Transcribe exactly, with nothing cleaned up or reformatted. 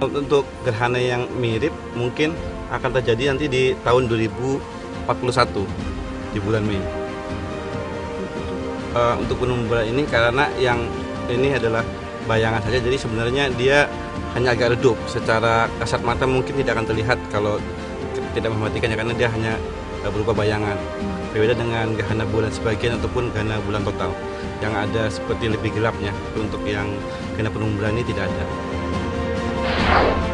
Untuk gerhana yang mirip mungkin akan terjadi nanti di tahun dua ribu empat puluh satu di bulan Mei. Uh, untuk penumbra ini karena yang ini adalah bayangan saja, jadi sebenarnya dia hanya agak redup. Secara kasat mata mungkin tidak akan terlihat kalau tidak mematikannya karena dia hanya berupa bayangan. Berbeda dengan gerhana bulan sebagian ataupun gerhana bulan total yang ada seperti lebih gelapnya. Untuk yang gerhana penumbra ini tidak ada.